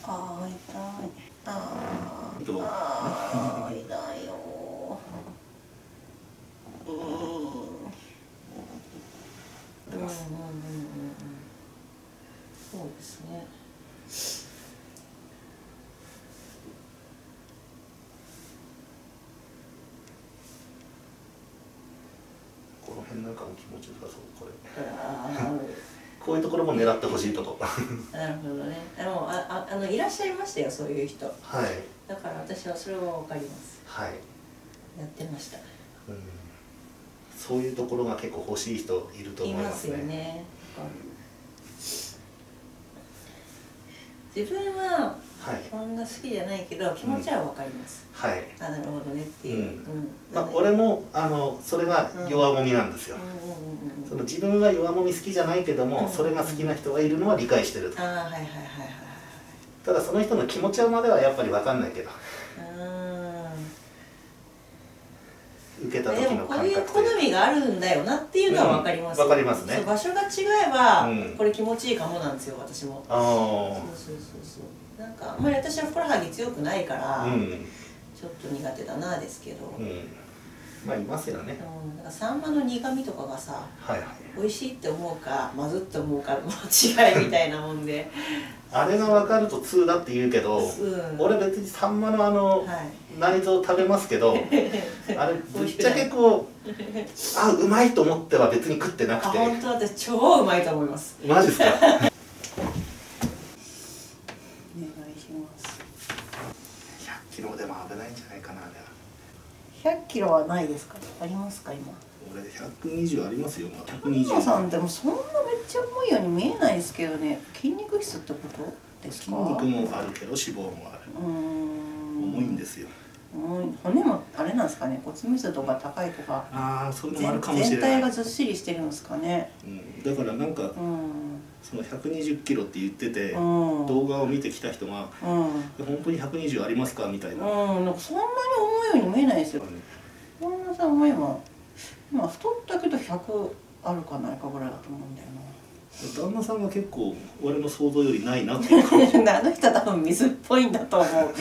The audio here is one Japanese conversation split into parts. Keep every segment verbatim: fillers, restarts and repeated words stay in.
あー痛い。あーあー痛いよ。うんうんうんうんうんうん。そうですね。 この辺なんかも気持ちよさそうこれ。 あこういうところも狙ってほしいとこ。 なるほどね。あのあああのいらっしゃいましたよそういう人。 はい。 だから私はそれはわかります。 はい。 やってました。 うん。そういうところが結構欲しい人いると思いますね。 いますよね。自分はそんな好きじゃないけど、気持ちはわかります。 はい。 あ、なるほどねっていう。うん。 まあ俺もあのそれが弱もみなんですよ。その自分が弱もみ好きじゃないけども、それが好きな人がいるのは理解してると。 ああ、はいはいはいはい。 ただその人の気持ちまではやっぱり分かんないけど。受けた時の感覚。 でもこういう好みがあるんだよなっていうのは分かります。 分かりますね。 場所が違えばこれ気持ちいいかもなんですよ私も。ああ。そうそうそうそう。なんかあんまり私はふくらはぎ強くないからちょっと苦手だなですけど。 まあいますよね。 うん、なんかサンマの苦味とかがさ、はいはい、美味しいって思うかまずって思うかの違いみたいなもんで。あれが分かるとツーだって言うけど、うん、俺別にサンマのあの、はい、内臓食べますけど、あれぶっちゃけこうあうまいと思っては別に食ってなくて。あ本当私超うまいと思います。マジですか。お願いします。 ひゃっキロでも危ないんじゃないかな。 ひゃっキロはないですか。ありますか今。 俺ひゃくにじゅうありますよ。 ひゃくにじゅうさんでもそんなめっちゃ重いように見えないですけどね。筋肉質ってことですか。 筋肉もあるけど脂肪もある。うん。重いんですよ。 骨もあれなんですかね。骨密度が高いとか。 ああ、そういうのもあるかもしれない。 全体がずっしりしてるんですかね。 うん、だからなんか、うん、そのひゃくにじゅっキロって言ってて、うん、動画を見てきた人が、うん、本当にひゃくにじゅうありますかみたいな。うん、なんかそんなに重いように見えないですよ。本間さんは今、今太ったけどひゃくあるかないかぐらいだと思うんだよな。 旦那さんは結構俺の想像よりないなっていう感じ。 あの人多分水っぽいんだと思う。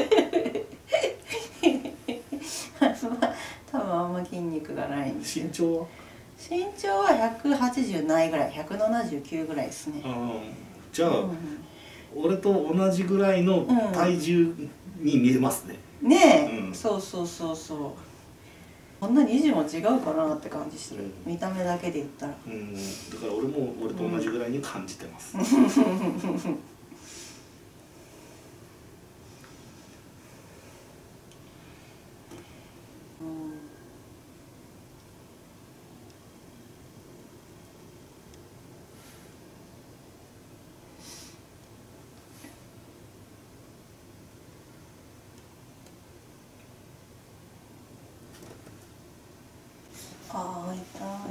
多分あんま筋肉がないんですよ。 身長は身長はひゃくはちじゅうないぐらい、ひゃくななじゅうきゅうぐらいですね。 じゃあ、うん、俺と同じぐらいの体重に見えますね。 うん、ねえ、うん、そうそうそうそう。こんなに維持も違うかなって感じする、うん、見た目だけで言ったら。 うん、だから俺も俺と同じぐらいに感じてます。うんああ痛い。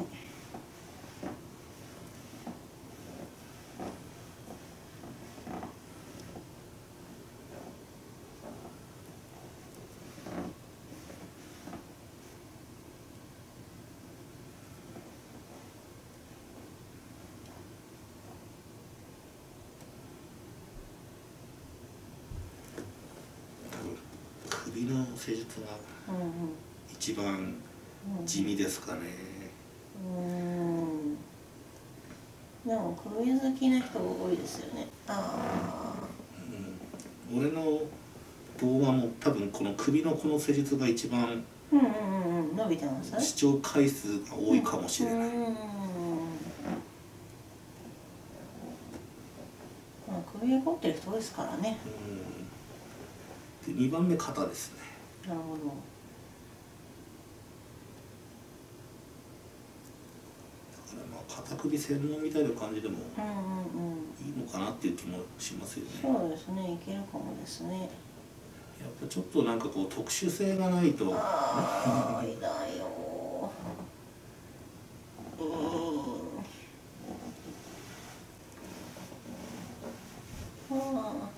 首の施術が一番地味ですかね。 うん、うん、でも首好きな人多いですよね。ああ、 うん、俺の動画も多分この首のこの施術が一番うんうんうん伸びてます。 視聴回数が多いかもしれない。うん、うん、 首が凝ってる人ですからね。 うん、でにばんめ肩ですね。 なるほど。 肩首専門みたいな感じでもいいのかなっていう気もしますよね。 そうですね、いけるかもですね。 やっぱちょっとなんかこう特殊性がないと。 ああ、痛いよ。うん。ああ。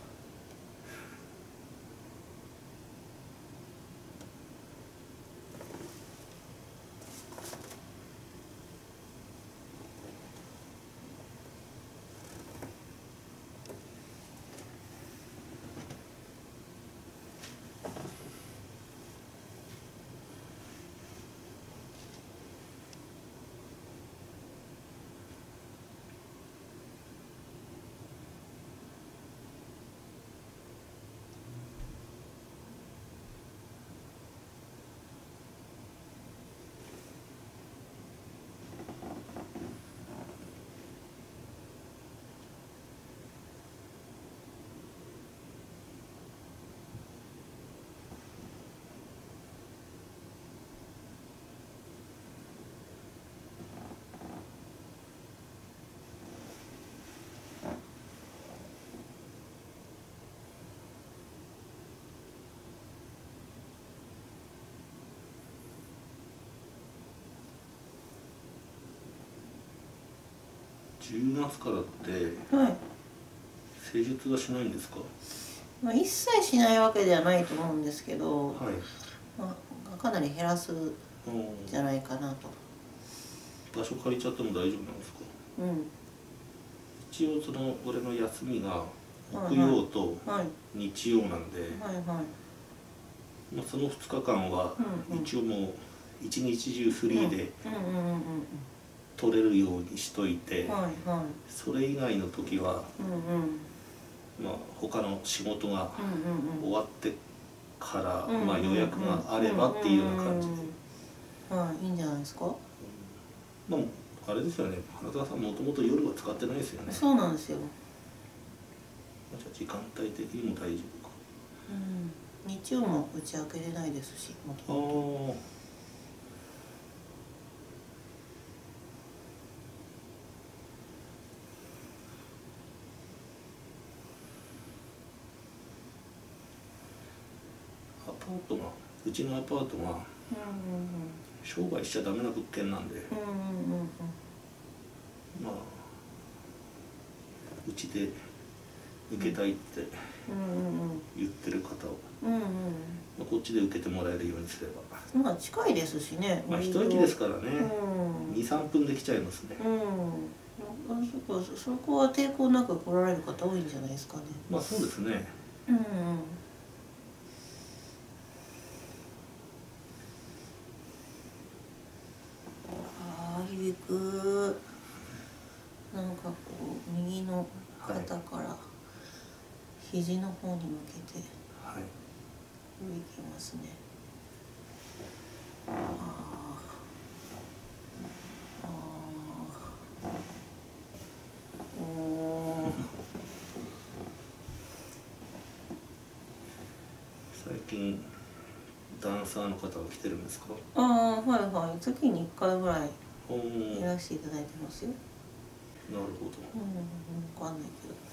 じゅうがつからってはい施術はしないんですか？ まあ一切しないわけではないと思うんですけど、 はい、 まあ、かなり減らすんじゃないかなと。 場所借りちゃっても大丈夫なんですか？うん、一応その俺の休みが木曜と日曜なんで、はいはい、まあそのふつかかんは一応もう一日中フリーで取れるようにしといて、それ以外の時は、まあ他の仕事が終わってからまあ予約があればっていうような感じで、 はい、いいんじゃないですか。 まああれですよね、花澤さんもともと夜は使ってないですよね。 そうなんですよ。 じゃあ時間帯的にも大丈夫か。 うん、日曜も打ち明けれないですし。ああ。 アパートがうちのアパートが商売しちゃダメな物件なんで、まあうちで受けたいって言ってる方を、まあ、こっちで受けてもらえるようにすれば、 まあ近いですしね。 まあ一駅ですからね、にさんぷんで来ちゃいますね。 うん、そこそこは抵抗なく来られる方多いんじゃないですかね。 まあそうですね。 うんうん。ああ、響く。なんかこう右の肩から肘の方に向けて響きますね。はい、ああ、ああ、お。 最近ダンサーの方が来てるんですか？ ああ、はいはい、月にいっかいぐらいいらしていただいてますよ。 なるほど。 うん、わかんないけど。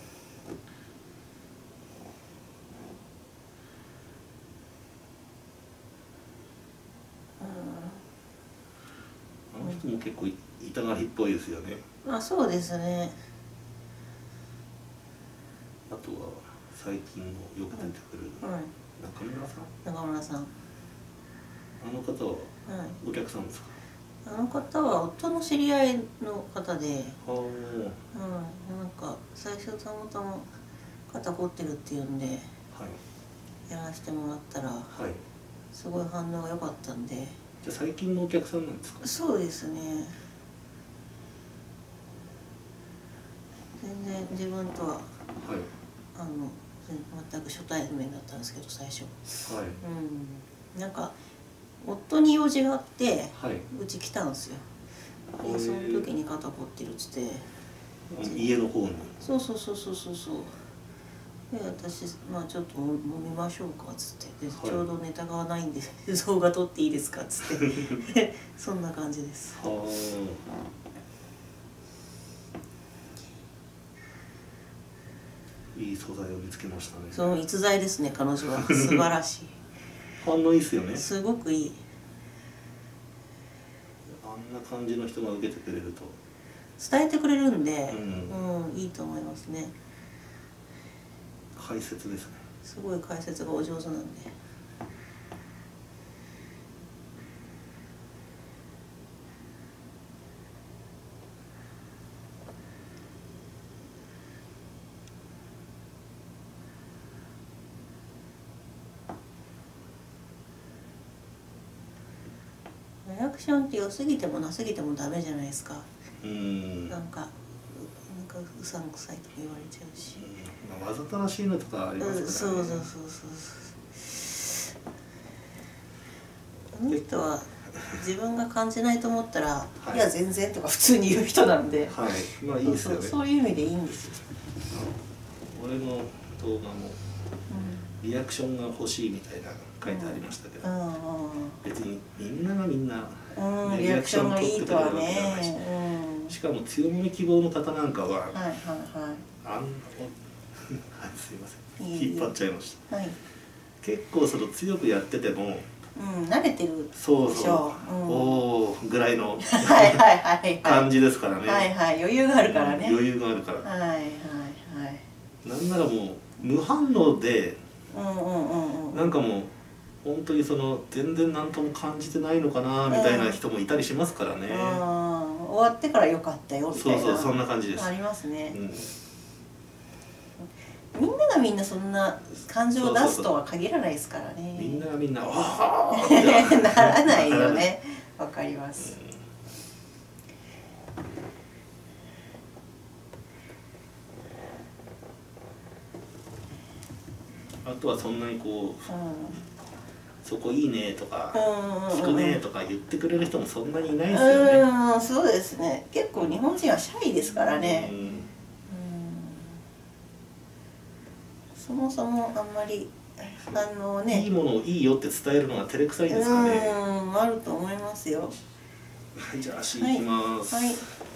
あの人も結構痛がりっぽいですよね。 あ、そうですね。 あとは最近のよく出てくる中村さん。 中村さん。 あの方はお客さんですか？ あの方は夫の知り合いの方で、うん、なんか最初たまたま肩凝ってるっていうんで、はい、やらせてもらったら、はい、すごい反応が良かったんで。 じゃあ最近のお客さんなんですか？ そうですね。全然自分とは、はい、あの全く初対面だったんですけど最初、はい、うん、なんか夫に用事があって、はい、うち来たんですよ。でその時に肩凝ってるっつって、 家の方に。 そうそうそうそうそうそう。で私、まあちょっと飲みましょうかっつって、で、はい、ちょうどネタがないんで動画撮っていいですかっつってそんな感じです。はあ、いい素材を見つけましたね。 その逸材ですね、彼女は。素晴らしい。 反応いいっすよね。 すごくいい。 あんな感じの人が受けてくれると伝えてくれるんで、うん、うん、いいと思いますね。 解説ですね。 すごい解説がお上手なんで。リアクションって良すぎてもなすぎてもダメじゃないですか。うん。なんか、なんかうさんくさいとか言われちゃうし。 まあ、わざとらしいのとかありますからね。 そうそうそうそうそう。あの人は自分が感じないと思ったら、はい、いや全然とか普通に言う人なんで。 はい。まあいいですよね。 そう、そういう意味でいいんですよ。 俺の動画もリアクションが欲しいみたいな書いてありましたけど、うん、別にみんながみんな、 うん、リアクションがいいとはね、 うん、しかも強め希望の方なんかは、はいはいはい、あんすいません、引っ張っちゃいました、はい、結構その強くやっててもうん、慣れてるでしょ。 そうそう、うん、おおぐらいのはいはいはい、 感じですからね。 はいはい、余裕があるからね。 余裕があるから。 はいはいはい。 なんならもう無反応で、なんかもう本当にその全然何とも感じてないのかなみたいな人もいたりしますからね。うん、 終わってから良かったよみたいな。 そうそう、そんな感じです。 ありますね。うん、みんながみんなそんな感情を出すとは限らないですからね。 みんながみんな、ああならないよね。わかります。 あとはそんなにこう、うん、そこいいねとか、聞くねとか言ってくれる人もそんなにいないですよね。 うん、そうですね。結構日本人はシャイですからね。うん、そもそもあんまりあのね、 いいものをいいよって伝えるのが照れくさいですかね。 うん、あると思いますよ。 はい、じゃあ足いきます。 はいはい。